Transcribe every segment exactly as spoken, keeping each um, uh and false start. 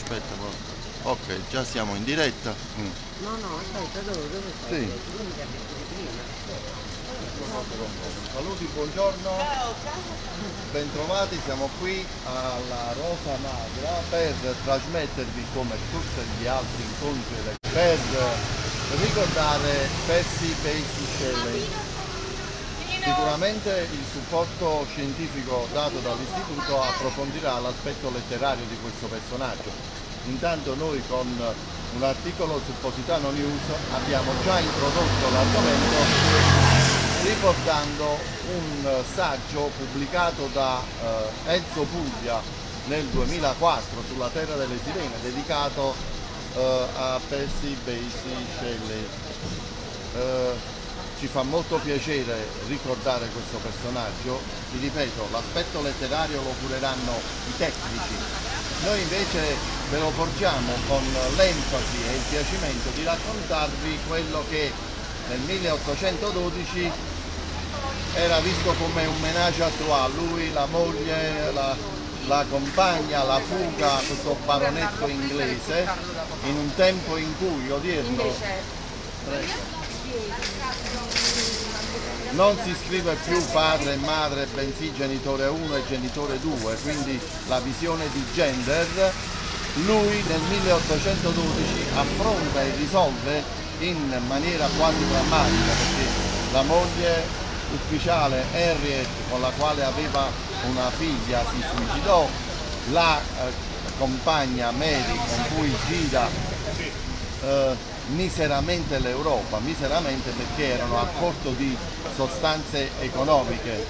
aspetta, ok, già siamo in diretta. Mm. No, no, aspetta, dove, dove stai? Sì. Saluti, buongiorno. Bentrovati, siamo qui alla Rosa Magra per trasmettervi, come tutti gli altri incontri, per ricordare Percy Bysshe Shelley. Sicuramente il supporto scientifico dato dall'istituto approfondirà l'aspetto letterario di questo personaggio. Intanto noi con un articolo su Positano News abbiamo già introdotto l'argomento riportando un saggio pubblicato da eh, Enzo Puglia nel duemilaquattro sulla Terra delle Sirene, dedicato eh, a Percy Bysshe Shelley. Eh, Ci fa molto piacere ricordare questo personaggio. Vi ripeto, l'aspetto letterario lo cureranno i tecnici. Noi invece ve lo portiamo con l'enfasi e il piacimento di raccontarvi quello che nel milleottocentododici era visto come un ménage à trois. Lui, la moglie, la, la compagna, la fuga, questo baronetto inglese, in un tempo in cui odierno... Prego. Non si scrive più padre e madre, bensì genitore uno e genitore due, quindi la visione di gender. Lui nel milleottocentododici affronta e risolve in maniera quasi drammatica, perché la moglie ufficiale Harriet, con la quale aveva una figlia, si suicidò, la eh, compagna Mary, con cui gira eh, miseramente l'Europa, miseramente perché erano a corto di sostanze economiche,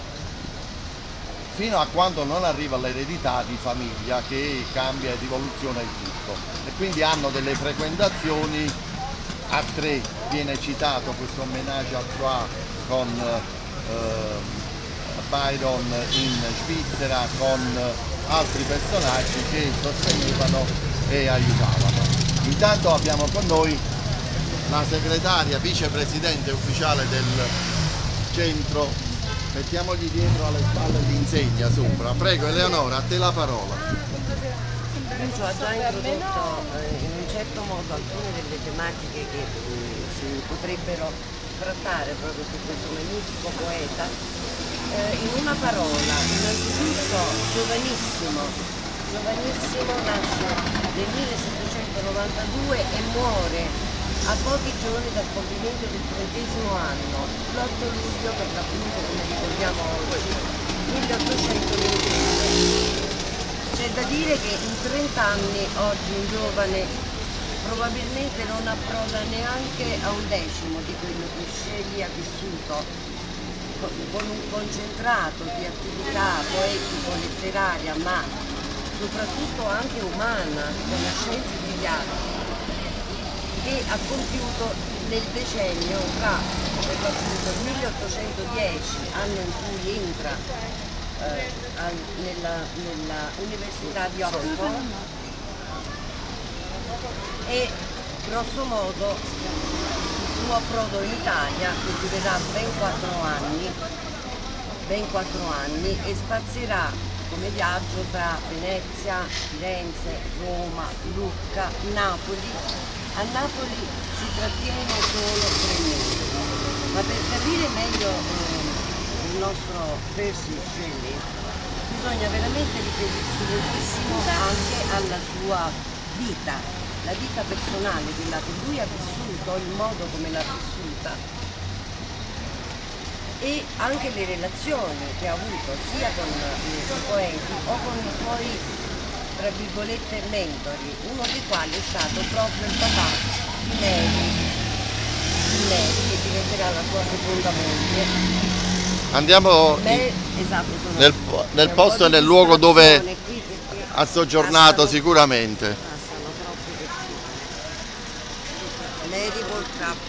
fino a quando non arriva l'eredità di famiglia che cambia e rivoluziona il tutto. E quindi hanno delle frequentazioni a tre, viene citato questo ménage à trois con eh, Byron in Svizzera, con altri personaggi che sostenevano e aiutavano. Intanto abbiamo con noi la segretaria, vicepresidente ufficiale del centro. Mettiamogli dietro alle spalle l'insegna sopra. Prego Eleonora, a te la parola. Lucio ha già introdotto eh, in un certo modo alcune delle tematiche che eh, si potrebbero trattare proprio su questo magnifico poeta. Eh, in una parola, innanzitutto giovanissimo. Giovanissimo, nasce nel millesettecentonovantadue e muore a pochi giorni dal compimento del trentesimo anno, l'otto luglio per l'appunto, come ricordiamo oggi, milleottocentoventidue. C'è da dire che in trenta anni oggi un giovane probabilmente non approda neanche a un decimo di quello che Shelley ha vissuto, con un concentrato di attività poetico-letteraria, ma soprattutto anche umana, di conoscenze di gli altri, che ha compiuto nel decennio tra per l'appunto il milleottocentodieci, anno in cui entra eh, al, nella, nella Università di Oxford, e grosso modo il suo approdo in Italia, che durerà ben quattro anni, ben quattro anni e spazierà come viaggio tra Venezia, Firenze, Roma, Lucca, Napoli. A Napoli si trattiene solo tre mesi, ma per capire meglio eh, il nostro Percy Shelley bisogna veramente riferirsi moltissimo anche alla sua vita, la vita personale, quella che lui ha vissuto, il modo come l'ha vissuta, e anche le relazioni che ha avuto sia con i poeti o con i suoi, tra virgolette, mentori, uno dei quali è stato proprio il papà di Mary, di Mary che diventerà la sua seconda moglie. Andiamo Beh, esatto, nel, nel posto e nel luogo dove ha soggiornato passano, sicuramente. Passano troppi persone. Mary Wollstonecraft.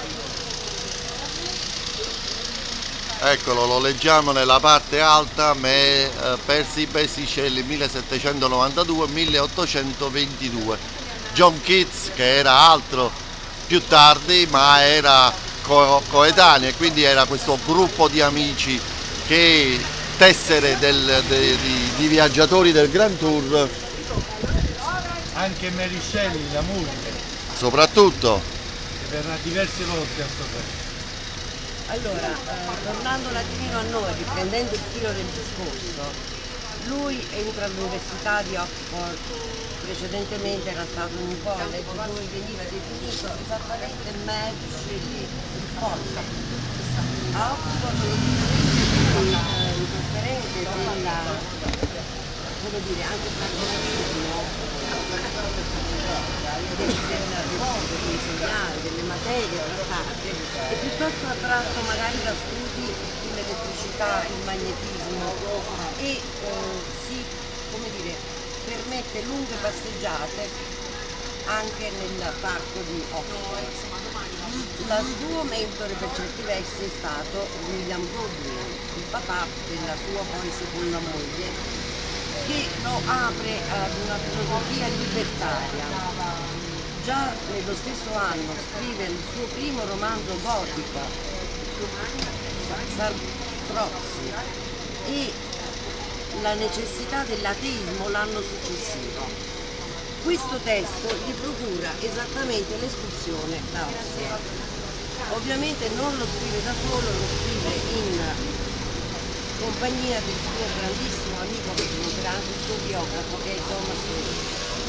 Eccolo, lo leggiamo nella parte alta, me, eh, Percy Bysshe Shelley millesettecentonovantadue milleottocentoventidue. John Keats, che era altro più tardi, ma era co coetaneo, e quindi era questo gruppo di amici che tessere del, de, di, di viaggiatori del Grand Tour anche Mary Shelley, la moglie, Soprattutto. che verrà diverse volte a sto festa. Allora, eh, tornando un attimino a noi, riprendendo il filo del discorso, lui entra all'Università di Oxford, precedentemente era stato in un college dove veniva definito esattamente Mad Shelley, il folle. A Oxford è un differente della, come dire, anche il pragmatismo del modo di insegnare, delle materie trattate, è piuttosto attratto magari da studi sull'elettricità, il magnetismo e eh, si, come dire, permette lunghe passeggiate anche nel parco di Oxford. Il suo mentore per certi versi è stato William Godwin, il papà della sua poi seconda moglie, che lo apre ad una filosofia libertaria. Già nello stesso anno scrive il suo primo romanzo gotico, Sartrozzi, e La necessità dell'ateismo l'anno successivo. Questo testo gli procura esattamente l'espulsione da Oxford. Ovviamente non lo scrive da solo, lo scrive in compagnia del suo grandissimo amico che diventerà anche il suo biografo, che è Thomas Hobbes.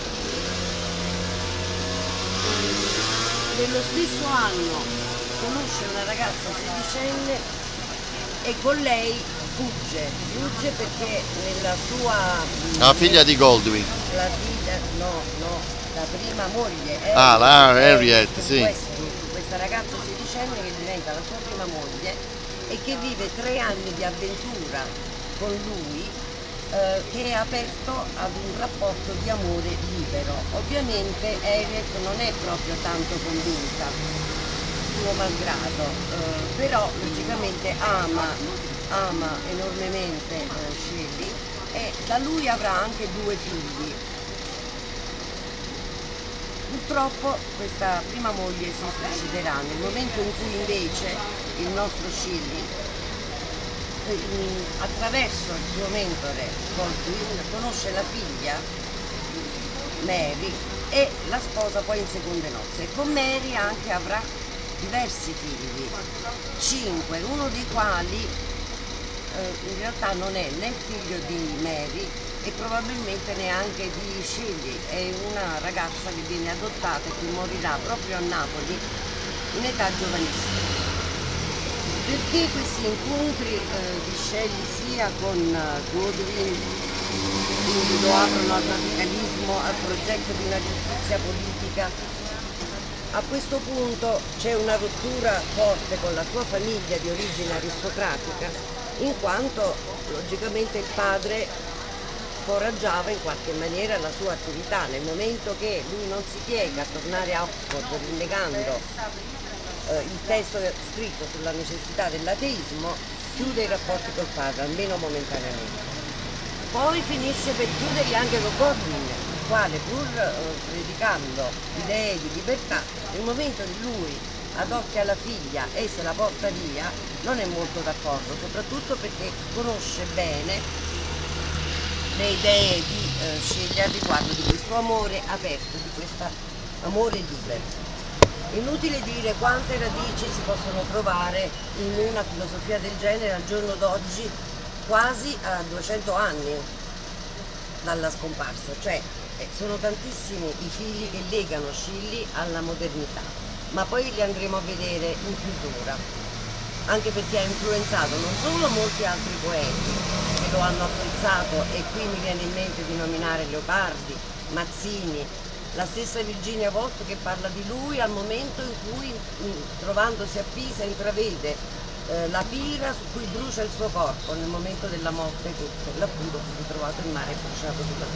Nello stesso anno conosce una ragazza sedicenne e con lei fugge, fugge perché nella sua... La figlia di Goldwyn. La figlia, no, no, la prima moglie. Harriet, Ah, la Harriet, sì. Westbrook, questa ragazza sedicenne che diventa la sua prima moglie e che vive tre anni di avventura con lui, eh, che è aperto ad un rapporto di amore libero. Ovviamente Harriet non è proprio tanto convinta, suo malgrado, eh, però logicamente ama, ama enormemente eh, Shelley e da lui avrà anche due figli. Purtroppo questa prima moglie si suiciderà nel momento in cui invece il nostro Shelley, attraverso il suo mentore Godwin, conosce la figlia Mary e la sposa poi in seconde nozze. Con Mary anche avrà diversi figli, cinque, uno dei quali eh, in realtà non è né figlio di Mary e probabilmente neanche di Shelley, è una ragazza che viene adottata e che morirà proprio a Napoli in età giovanissima. Perché questi incontri eh, di Shelley sia con uh, Godwin, quindi lo aprono al radicalismo, al progetto di una giustizia politica. A questo punto c'è una rottura forte con la sua famiglia di origine aristocratica, in quanto logicamente il padre foraggiava in qualche maniera la sua attività. Nel momento che lui non si piega a tornare a Oxford rinnegando eh, il testo scritto sulla necessità dell'ateismo, chiude i rapporti col padre, almeno momentaneamente. Poi finisce per chiuderli anche con Godwin, il quale pur eh, predicando idee di libertà, nel momento che lui adocchia la figlia e se la porta via, non è molto d'accordo, soprattutto perché conosce bene le idee di eh, Shelley al riguardo di questo amore aperto, di questo amore libero. Inutile dire quante radici si possono trovare in una filosofia del genere al giorno d'oggi, quasi a duecento anni dalla scomparsa, cioè eh, sono tantissimi i fili che legano Shelley alla modernità, ma poi li andremo a vedere in chiusura, anche perché ha influenzato non solo molti altri poeti che lo hanno apprezzato, e qui mi viene in mente di nominare Leopardi, Mazzini, la stessa Virginia Woolf che parla di lui al momento in cui, trovandosi a Pisa, intravede eh, la pira su cui brucia il suo corpo nel momento della morte, che per l'appunto si è ritrovato in mare e bruciato sulla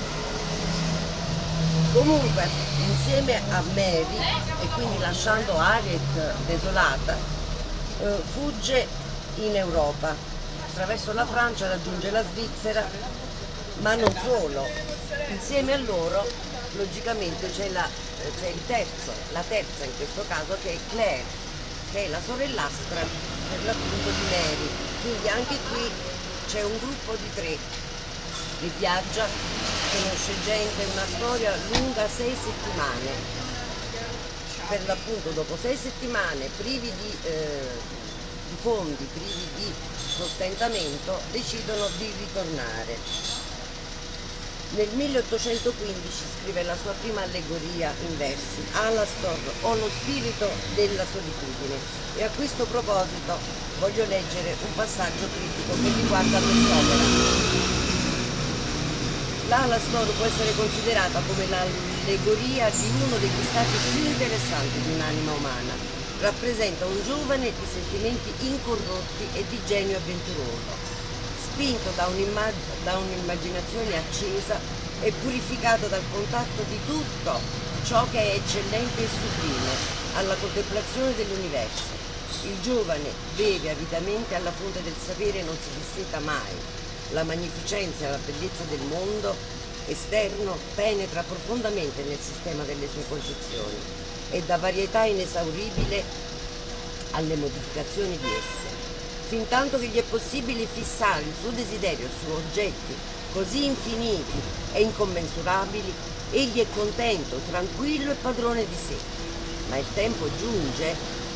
spiaggia. Comunque, insieme a Mary, e quindi lasciando Harriet desolata, eh, fugge in Europa, attraverso la Francia raggiunge la Svizzera, ma non solo, insieme a loro logicamente c'è la, c'è il terzo, la terza in questo caso, che è Claire, che è la sorellastra per l'appunto di Mary. Quindi anche qui c'è un gruppo di tre che viaggia conosce gente, una storia lunga sei settimane. Per l'appunto dopo sei settimane privi di, eh, di fondi, privi di sostentamento, decidono di ritornare. Nel milleottocentoquindici scrive la sua prima allegoria in versi, Alastor o lo spirito della solitudine, e a questo proposito voglio leggere un passaggio critico che riguarda quest'opera. L'Alastor può essere considerata come l'allegoria di uno degli stati più interessanti di un'anima umana. Rappresenta un giovane di sentimenti incorrotti e di genio avventuroso, spinto da un'immaginazione accesa e purificato dal contatto di tutto ciò che è eccellente e sublime, alla contemplazione dell'universo. Il giovane beve avidamente alla fonte del sapere e non si disseta mai. La magnificenza e la bellezza del mondo esterno penetra profondamente nel sistema delle sue concezioni e dà varietà inesauribile alle modificazioni di esse. Fintanto che gli è possibile fissare il suo desiderio su oggetti così infiniti e incommensurabili, egli è contento, tranquillo e padrone di sé. Ma il tempo giunge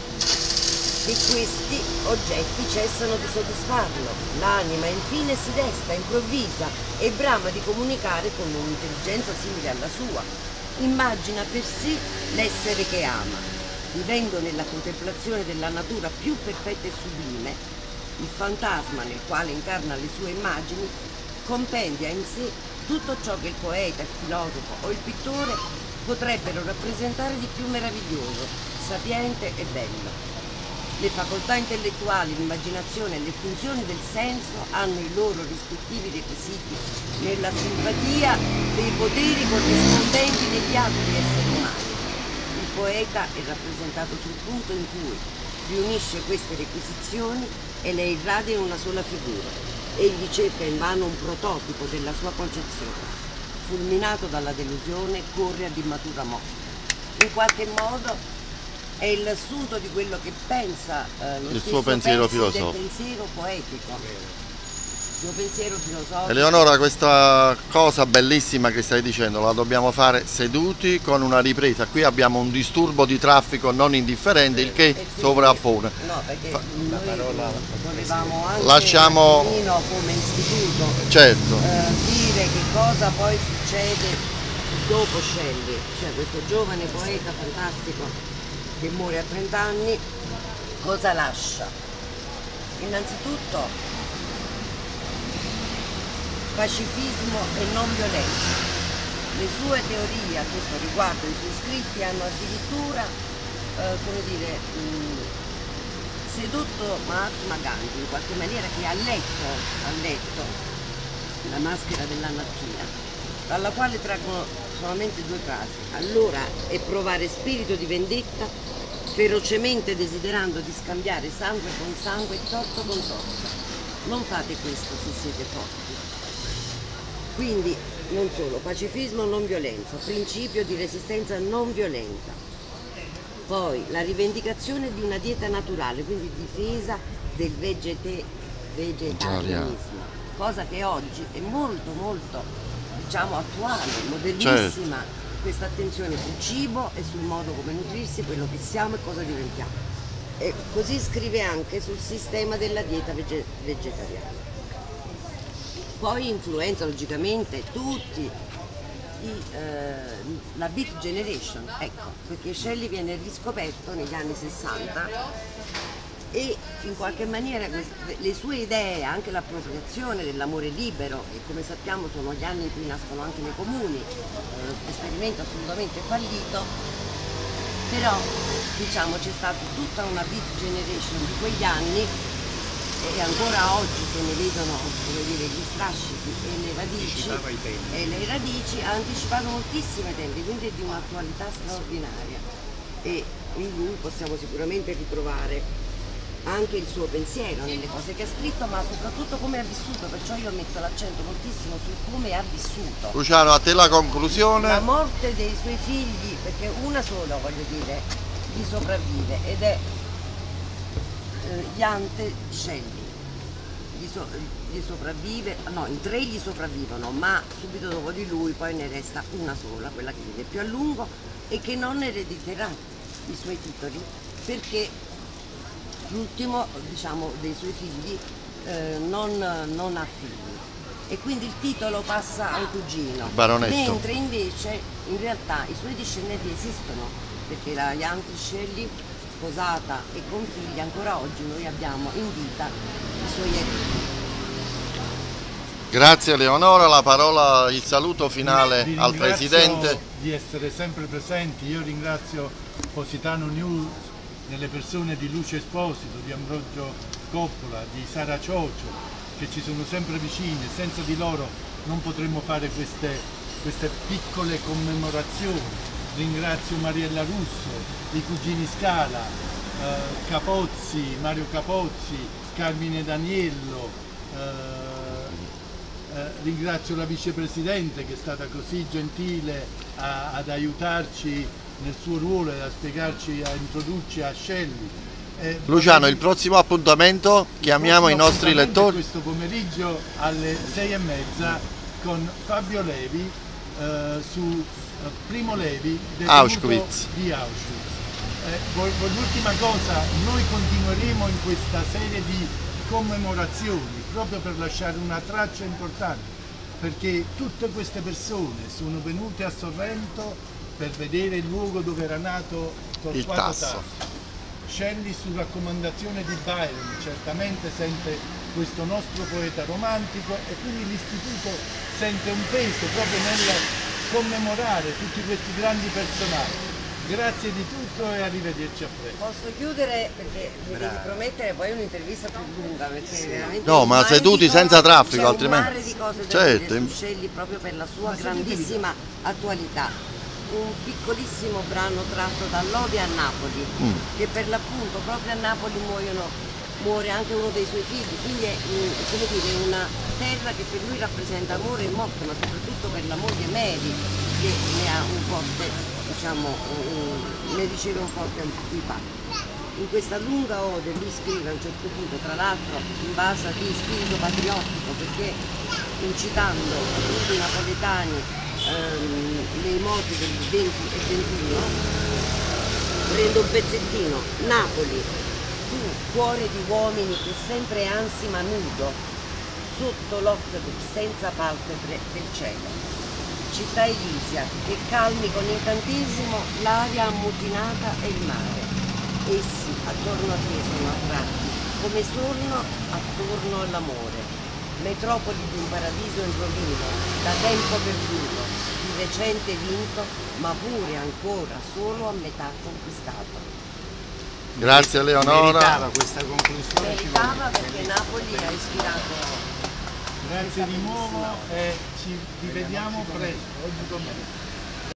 che questi oggetti cessano di soddisfarlo. L'anima infine si desta, improvvisa e brama di comunicare con un'intelligenza simile alla sua. Immagina per sé l'essere che ama, vivendo nella contemplazione della natura più perfetta e sublime. Il fantasma nel quale incarna le sue immagini compendia in sé tutto ciò che il poeta, il filosofo o il pittore potrebbero rappresentare di più meraviglioso, sapiente e bello. Le facoltà intellettuali, l'immaginazione e le funzioni del senso hanno i loro rispettivi requisiti nella simpatia dei poteri corrispondenti degli altri esseri umani. Il poeta è rappresentato sul punto in cui riunisce queste requisizioni e le irradia in una sola figura. Egli cerca invano un prototipo della sua concezione. Fulminato dalla delusione, corre ad immatura morte. In qualche modo è il assunto di quello che pensa eh, lo il stesso suo pensiero Pezzi del filosofico. pensiero poetico. Il suo pensiero filosofico. Eleonora, questa cosa bellissima che stai dicendo la dobbiamo fare seduti con una ripresa. Qui abbiamo un disturbo di traffico non indifferente, il che Quindi, sovrappone. no, perché Fa... noi volevamo anche Lasciamo... un pochino come istituto certo. eh, dire che cosa poi succede dopo Shelley, cioè questo giovane poeta fantastico che muore a trenta anni, cosa lascia? Innanzitutto pacifismo e non violenza. Le sue teorie a questo riguardo, i suoi scritti hanno addirittura, eh, come dire, mh, sedotto Mahatma Gandhi in qualche maniera, che ha letto, ha letto La maschera dell'anarchia, dalla quale traggono solamente due frasi. Allora è provare spirito di vendetta, ferocemente desiderando di scambiare sangue con sangue, torto con torto. Non fate questo se siete forti. Quindi non solo, pacifismo non violenza, principio di resistenza non violenta. Poi la rivendicazione di una dieta naturale, quindi difesa del vegete, vegetarianismo, cosa che oggi è molto molto diciamo attuale, modernissima, certo. Questa attenzione sul cibo e sul modo come nutrirsi, quello che siamo e cosa diventiamo. E così scrive anche sul sistema della dieta vege vegetariana. Poi influenza logicamente tutti i, eh, la Beat Generation, ecco, perché Shelley viene riscoperto negli anni sessanta e in qualche maniera le sue idee, anche l'appropriazione dell'amore libero, e come sappiamo sono gli anni in cui nascono anche nei comuni, eh, esperimento assolutamente fallito, però diciamo c'è stata tutta una Beat Generation di quegli anni e ancora oggi se ne vedono, come dire, gli strascichi e le radici, e le radici ha anticipato moltissimi tempi, quindi è di un'attualità straordinaria, e in lui possiamo sicuramente ritrovare anche il suo pensiero nelle cose che ha scritto, ma soprattutto come ha vissuto, perciò io metto l'accento moltissimo su come ha vissuto. Luciano, a te la conclusione? La morte dei suoi figli, perché una sola, voglio dire, gli sopravvive, ed è Jante Shelley. So, gli sopravvive, no, in tre gli sopravvivono, ma subito dopo di lui poi ne resta una sola, quella che vive più a lungo e che non erediterà i suoi titoli perché l'ultimo, diciamo, dei suoi figli eh, non, non ha figli e quindi il titolo passa al cugino, Baronetto. mentre invece in realtà i suoi discendenti esistono perché la Jantri Scelli, sposata e con figli, ancora oggi noi abbiamo in vita i suoi eredi. Grazie Leonora, la parola, il saluto finale Vi al ringrazio Presidente. di essere sempre presenti. Io ringrazio Positano News, nelle persone di Luce Esposito, di Ambrogio Coppola, di Sara Ciocio, che ci sono sempre vicine. Senza di loro non potremmo fare queste, queste piccole commemorazioni. Ringrazio Mariella Russo, i cugini Scala, eh, Capozzi, Mario Capozzi, Carmine Daniello, eh, Eh, ringrazio la vicepresidente che è stata così gentile a, ad aiutarci nel suo ruolo e a spiegarci, a introdurci a Scelli. Eh, Luciano, il prossimo appuntamento, chiamiamo i nostri lettori. Questo pomeriggio alle sei e mezza con Fabio Levi eh, su eh, Primo Levi detenuto Auschwitz. di Auschwitz. Eh, l'ultima cosa, noi continueremo in questa serie di commemorazioni proprio per lasciare una traccia importante, perché tutte queste persone sono venute a Sorrento per vedere il luogo dove era nato Torquato Tasso. Scelli, su raccomandazione di Byron, certamente sente questo nostro poeta romantico e quindi l'istituto sente un peso proprio nel commemorare tutti questi grandi personaggi. Grazie di tutto e arrivederci a presto. Posso chiudere perché mi devi promettere poi un'intervista più lunga perché sì. Veramente No, ma seduti cose, senza traffico, c'è altrimenti. un mare di cose da certo. dire su Scelli proprio per la sua grandissima attualità. Un piccolissimo brano tratto dall'Ode a Napoli, mm. che per l'appunto proprio a Napoli muoiono, muore anche uno dei suoi figli, quindi è come dire, una terra che per lui rappresenta amore e morte, ma soprattutto per la moglie Mary che ne ha un forte, diciamo, un, ne riceve un forte impatto. In questa lunga ode lui scrive a un certo punto, tra l'altro in base di spirito patriottico, perché incitando tutti i napoletani ehm, nei moti del venti e ventuno, prendo un pezzettino, Napoli, tu cuore di uomini che sempre ansima nudo, sotto l'occhio senza palpebre del cielo. Città Elisia, che calmi con incantesimo l'aria ammutinata e il mare. Essi attorno a te sono attratti, come sonno attorno all'amore. Metropoli di un paradiso in rovina, da tempo perduto, di recente vinto, ma pure ancora solo a metà conquistato. Grazie Leonora. Meritava questa conclusione. Meritava perché Napoli ha ispirato. Grazie di nuovo e ci rivediamo presto, oggi con me.